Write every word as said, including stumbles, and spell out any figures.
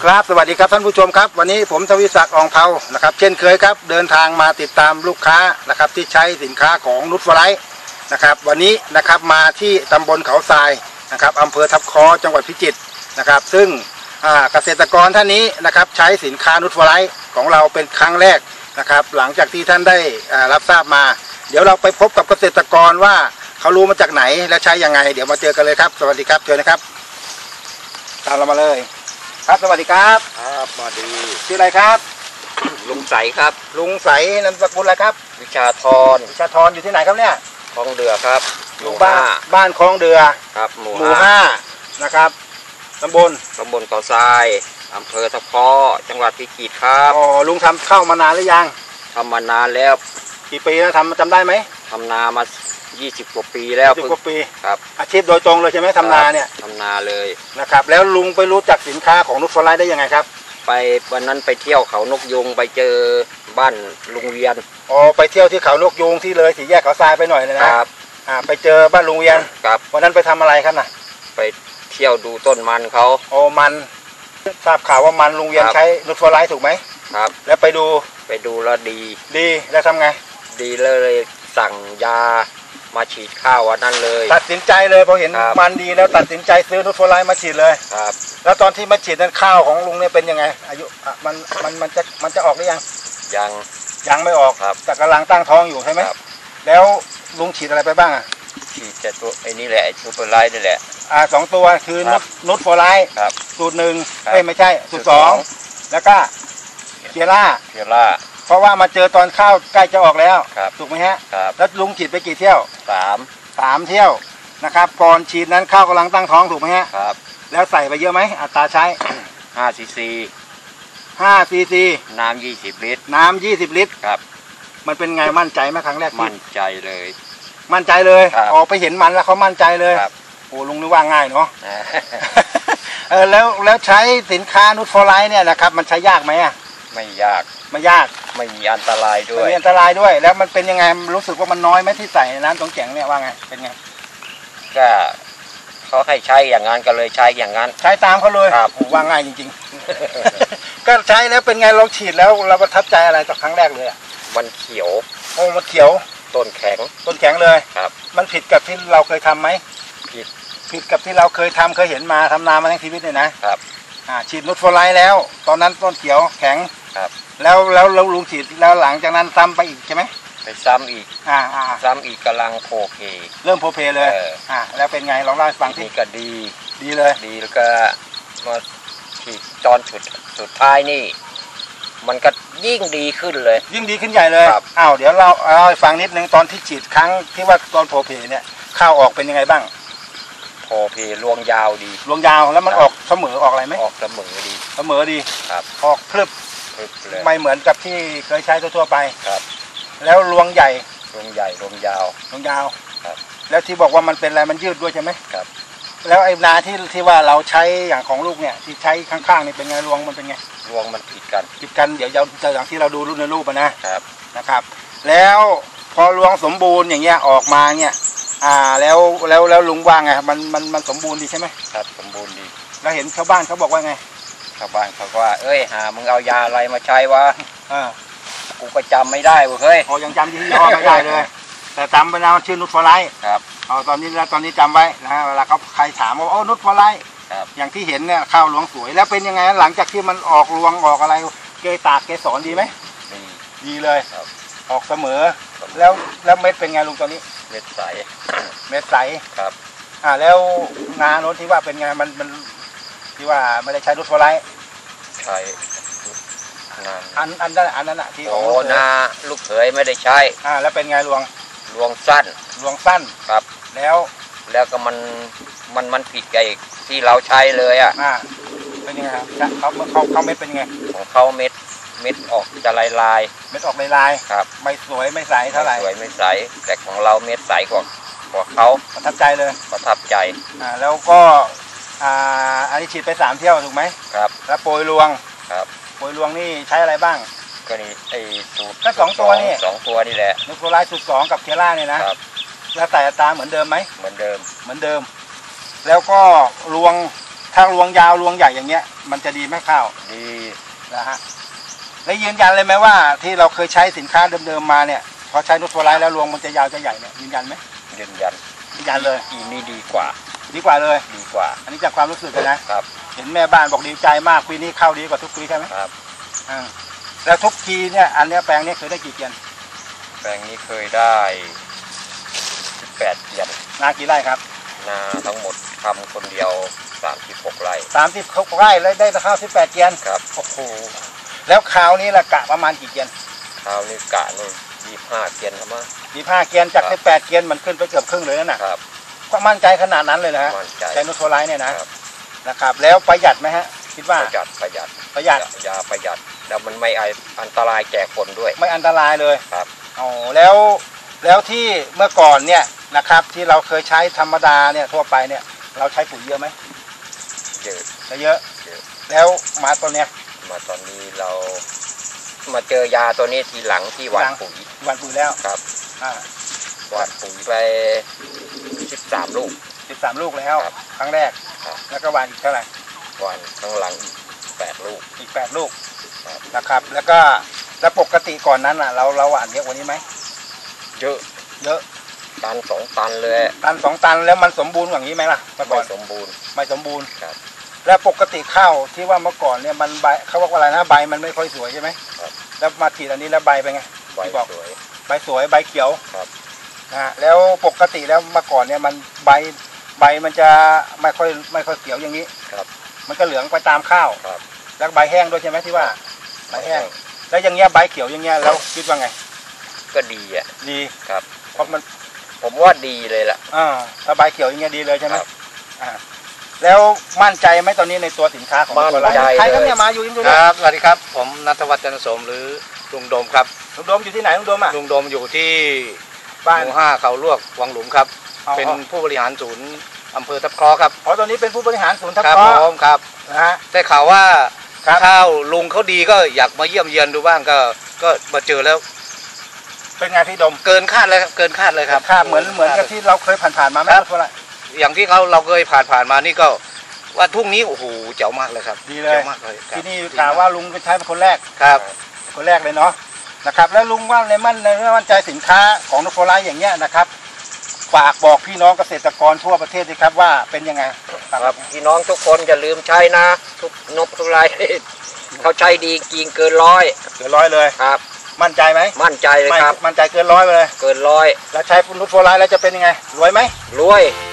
ครับสวัสดีครับท่านผู้ชมครับวันนี้ผมทวีศักดิ์อองเภานะครับเช่นเคยครับเดินทางมาติดตามลูกค้านะครับที่ใช้สินค้าของนุชฟลายนะครับวันนี้นะครับมาที่ตำบลเขาทรายนะครับอำเภอทับคอจังหวัดพิจิตรนะครับซึ่งเกษตรกรท่านนี้นะครับใช้สินค้านุชฟลายของเราเป็นครั้งแรกนะครับหลังจากที่ท่านได้รับทราบมาเดี๋ยวเราไปพบกับเกษตรกรว่าเขารู้มาจากไหนและใช้ยังไงเดี๋ยวมาเจอกันเลยครับสวัสดีครับเชิญนะครับตามเรามาเลยครับสวัสดีครับครับสวัสดีชื่ออะไรครับลุงใสครับลุงใสนามสกุลอะไรครับวิชาธรวิชาธรอยู่ที่ไหนครับเนี่ยคลองเดือครับหมู่บ้านบ้านคลองเดือครับหมู่ห้านะครับตำบลตำบลเขาทรายอำเภอทับคอจังหวัดพิจิตรครับอ๋อลุงทำเข้ามานานหรือยังทำมานานแล้วกี่ปีแล้วทำจำได้ไหมทำนามายี่สิบกว่าปีแล้วยี่สิบกว่าปีครับอาชีพโดยตรงเลยใช่ไหมทำนาเนี่ยทำนาเลยนะครับแล้วลุงไปรู้จักสินค้าของนุชฟลายได้ยังไงครับไปวันนั้นไปเที่ยวเขานกยุงไปเจอบ้านลุงเวียนอ๋อไปเที่ยวที่เขานกยุงที่เลยสี่แยกเขาทรายไปหน่อยเลยนะครับอ่าไปเจอบ้านลุงเวียนครับวันนั้นไปทำอะไรครับน่ะไปเที่ยวดูต้นมันเขาโอ้มันทราบข่าวว่ามันลุงเวียนใช้นุชฟลายถูกไหมครับแล้วไปดูไปดูแล้วดีดีแล้วทำไงดีเลยสั่งยามาฉีดข้าววันนั้นเลยตัดสินใจเลยพอเห็นมันดีแล้วตัดสินใจซื้อนุชฟลายมาฉีดเลยครับแล้วตอนที่มาฉีดนั้นข้าวของลุงเนี่ยเป็นยังไงอายุมันมันมันจะมันจะออกหรือยังยังยังไม่ออกครับแต่กำลังตั้งท้องอยู่ใช่ไหมแล้วลุงฉีดอะไรไปบ้างอ่ะฉีดแต่ตัวไอ้นี่แหละซูเปอร์ไลท์นี่แหละอ่าสองตัวคือนุชฟลายสูตรหนึ่งเอ้ยไม่ใช่สูตรสองแล้วก็เคียร่าเคียร่าเพราะว่ามาเจอตอนข้าวใกล้จะออกแล้วถูกไหมฮะครับแล้วลุงฉีดไปกี่เที่ยวสามสามเที่ยวนะครับก่อนฉีดนั้นข้าวกำลังตั้งท้องถูกไหมฮะครับแล้วใส่ไปเยอะไหมอัตราใช้ห้าซีซีห้าซีซีน้ำยี่สิบลิตรน้ำยี่สิบลิตรครับมันเป็นไงมั่นใจไหมครั้งแรกมั่นใจเลยมั่นใจเลยออกไปเห็นมันแล้วเขามั่นใจเลยโอ้ลุงนึกว่าง่ายเนาะเออแล้วแล้วใช้สินค้านุชฟลายเนี่ยนะครับมันใช้ยากไหมอ่ะไม่ยากไม่ยากไม่มีอันตรายด้วยไม่มีอันตรายด้วยแล้วมันเป็นยังไงรู้สึกว่ามันน้อยไหมที่ใส่น้ำตรงแข็งเนี่ยว่าไงเป็นไงก็เขาให้ใช้อย่างนั้นก็เลยใช้อย่างนั้นใช้ตามเขาเลยครับว่าง่ายจริงๆก็ใช้แล้วเป็นไงเราฉีดแล้วเราประทับใจอะไรต่อครั้งแรกเลยอ่ะมันเขียวโอ้มันเขียวต้นแข็งต้นแข็งเลยครับมันผิดกับที่เราเคยทํำไหมผิดผิดกับที่เราเคยทำเคยเห็นมาทำนามาทั้งชีวิตเลยนะครับอ่าฉีดนุชฟลายแล้วตอนนั้นต้นเขียวแข็งครับแล้วแล้วเราลุงฉีดแล้วหลังจากนั้นซ้ำไปอีกใช่ไหมไปซ้ำอีกอ่าอ่าซ้ำอีกกำลังโผเพเริ่มโผเพเลยอ่าแล้วเป็นไงลองเล่าให้ฟังที่ก็ดีดีเลยดีแล้วก็มาฉีดตอนสุดสุดท้ายนี่มันก็ยิ่งดีขึ้นเลยยิ่งดีขึ้นใหญ่เลยอ้าวเดี๋ยวเราเอาให้ฟังนิดนึงตอนที่ฉีดครั้งที่ว่าตอนโผเพเนี่ยข้าวออกเป็นยังไงบ้างโผเพรวงยาวดีรวงยาวแล้วมันออกเสมอออกอะไรไหมออกเสมอดีเสมอดีครับออกพลึบไม่เหมือนกับที่เคยใช้ทั่วไปครับแล้วรวงใหญ่รวงใหญ่รวงยาวรวงยาวครับแล้วที่บอกว่ามันเป็นอะไรมันยืดด้วยใช่ไหมครับแล้วไอ้นาที่ที่ว่าเราใช้อย่างของลูกเนี่ยที่ใช้ข้างๆนี่เป็นไงรวงมันเป็นไงรวงมันผิดกันผิดกันเดี๋ยวจะอย่างที่เราดูรูปในรูปนะครับนะครับแล้วพอรวงสมบูรณ์อย่างเงี้ยออกมาเนี่ยอ่าแล้วแล้วแล้วลุงว่าไงมันมันมันสมบูรณ์ดีใช่ไหมครับสมบูรณ์ดีแล้วเห็นชาวบ้านเขาบอกว่าไงชาวบ้านเขาว่าเอ้ยหามึงเอายาอะไรมาใช้วะเออกูก็จำไม่ได้เฮ้ยโอ้ยังจำยี่ห้อไม่ได้เลยแต่จำไปนะมันชื่อนุชฟลายครับเอาตอนนี้แล้วตอนนี้จำไว้นะเวลาเขาใครถามว่าโอ้นุชฟลายครับอย่างที่เห็นเนี่ยข้าวรวงสวยแล้วเป็นยังไงหลังจากที่มันออกรวงออกอะไรเกยตากเกสรดีไหมดีดีเลยออกเสมอแล้วแล้วเม็ดเป็นไงลุงตอนนี้เม็ดใสเม็ดใสครับอ่าแล้วนาโน้นที่ว่าเป็นไงมันมันที่ว่าไม่ได้ใช้นุชฟลายใช่อันอันนั้นอันนั้นอะที่โอ้นาลูกเขยไม่ได้ใช้อ่าแล้วเป็นไงรวงรวงสั้นรวงสั้นครับแล้วแล้วก็มันมันมันผิดกับที่เราใช้เลยอ่ะอ่าเป็นยังไงครับเขาเขาเขาเม็ดเป็นยังไงของเขาเม็ดเม็ดออกจะลายลายเม็ดออกลายลายครับไม่สวยไม่ใสเท่าไหร่สวยไม่ใสแต่ของเราเม็ดใสกว่ากว่าเขาประทับใจเลยประทับใจอ่าแล้วก็อ่าอันนี้ฉีดไปสามเที่ยวถูกไหมครับแล้วโปรยรวงครับโปรยรวงนี่ใช้อะไรบ้างก็นี่ไอ้สูตรก็สองตัวนี่สองตัวนี่แหละนุชฟลายสูตรสองกับเคียร่าเนี่ยนะครับแล้วใส่อัตราเหมือนเดิมไหมเหมือนเดิมเหมือนเดิมแล้วก็รวงถ้ารวงยาวรวงใหญ่อย่างเงี้ยมันจะดีไหมข้าวดีนะฮะแล้วยืนยันเลยไหมว่าที่เราเคยใช้สินค้าเดิมๆมาเนี่ยพอใช้นูตโฟไลท์แล้วรวงมันจะยาวจะใหญ่เนี่ยยืนยันไหมยืนยันยืนยันเลยอีนี่ดีกว่าดีกว่าเลยดีกว่าอันนี้จากความรู้สึกเลยนะครับ เห็นแม่บ้านบอกดีใจมากปีนี้เข้าดีกว่าทุกปีใช่ไหมครับอ่าแล้วทุกทีเนี่ยอันเนี้ยแปลงเนี้ยเคยได้กี่เกียนแปลงนี้เคยได้สิบแปดเกียนนากี่ไร่ครับนาทั้งหมดทำคนเดียวสามสิบหกไร่สามสิบไร่เลยได้ข้าวสิบแปดเกียนครับโอ้โหแล้วคราวนี้ละกะประมาณกี่เกียนคราวนี้กะนู่นยี่ห้าเกียนครับมั้งยี่ห้าเกียนจากสิบแปดเกียนมันขึ้นไปเกือบครึ่งเลยนั่นน่ะครับก็มั่นใจขนาดนั้นเลยนะฮะมั่นใจใช้นูตโฟไลท์เนี่ยนะครับ นะครับแล้วประหยัดไหมฮะคิดว่าประหยัดประหยัดประหยัดยาประหยัดแล้วมันไม่อันตรายแก่คนด้วยไม่อันตรายเลยครับอ๋อแล้วแล้วที่เมื่อก่อนเนี่ยนะครับที่เราเคยใช้ธรรมดาเนี่ยทั่วไปเนี่ยเราใช้ปุ๋ยเยอะไหมเยอะใช้เยอะเยอะแล้วมาตัวเนี้ยมาตอนนี้เรา มาเจอยาตัวนี้ทีหลังที่หวานปุ๋ยหวันปุ๋ยแล้วครับอ่าหวานปุ๋ยไปสิบสามลูกสิบสามลูกแล้วครับครั้งแรกครับแล้วก็หวานอีกเท่าไหร่หวานข้างหลังอีกแปดลูกอีกแปดลูกครับนะครับ แล้วก็แล้วปกติก่อนนั้นอ่ะเราเราหวานเยอะกว่านี้ไหมเยอะเยอะตันสองตันเลยตันสองตันแล้วมันสมบูรณ์กว่านี้ไหมล่ะเมื่อก่ไม่อนสมบูรณ์ไม่สมบูรณ์ครับแล้วปกติข้าวที่ว่าเมื่อก่อนเนี่ยมันใบเขาบอกว่าอะไรนะใบมันไม่ค่อยสวยใช่ไหมครับแล้วมาฉีดอันนี้แล้วใบเป็นไงใบที่บอกสวยใบสวยใบเขียวครับนะฮะแล้วปกติแล้วเมื่อก่อนเนี่ยมันใบใบมันจะไม่ค่อยไม่ค่อยเขียวอย่างนี้ครับมันก็เหลืองไปตามข้าวครับแล้วใบแห้งด้วยใช่ไหมที่ว่าใบแห้ง แล้วอย่างเงี้ยใบเขียวอย่างเงี้ยแล้วคิดว่าไงก็ดีอ่ะดีครับเพราะมันผมว่าดีเลยล่ะอ่าถ้าใบเขียวอย่างเงี้ยดีเลยใช่ไหมครับอ่าแล้วมั่นใจไหมตอนนี้ในตัวสินค้าของมั่นตัวเราใจใครครับเลยเนี่ยมาอยู่อินโดคนีเซียรับสวัสดีครับผมณัฐวัฒน์จันทร์สมหรือลุงโดมครับลุงโดมอยู่ที่ไหนลุงโดมอ่ะลุงโดมอยู่ที่บ้านหมู่ห้าเขาลวกวังหลุมครับอ๋อเป็นผู้บริหารศูนย์อำเภอทับเคราะห์ครับอ๋อตอนนี้เป็นผู้บริหารศูนย์ทับครับเคราะผห์มครับนะฮะได้ข่าวว่าครับข้าวลุงเขาดีก็อยากมาเยี่ยมเยียนดูบ้างก็ก็มาเจอแล้วเป็นไงพี่ดมเกินคาดเลยครับเกินคาดเลยครับค่าเหมือนเหมือนกับที่เราเคยผ่านๆมาไหมครับเท่าไหร่อย่างที่เขาเราเคยผ่านผ่านมานี่ก็ว่าทุ่งนี้โอ้โหเจ๋วมากเลยครับดีเลยเจ๋วมากเลยครับที่นี่กล่าวว่าลุงเป็นใช้เป็นคนแรกครับคนแรกเลยเนาะนะครับแล้วลุงว่าในมั่นในมั่นใจสินค้าของนูตโฟไลท์อย่างเงี้ยนะครับฝากบอกพี่น้องเกษตรกรทั่วประเทศด้วยครับว่าเป็นยังไงครับพี่น้องทุกคนอย่าลืมใช้นะ ทุกนกทุกไร เขาใช้ดีจริงเกินร้อยเกินร้อยเลยครับมั่นใจไหมมั่นใจเลยไม่ครับมั่นใจเกินร้อยไปเลยเกินร้อยแล้วใช้นูตโฟไลท์แล้วจะเป็นยังไงรวยไหมรวยร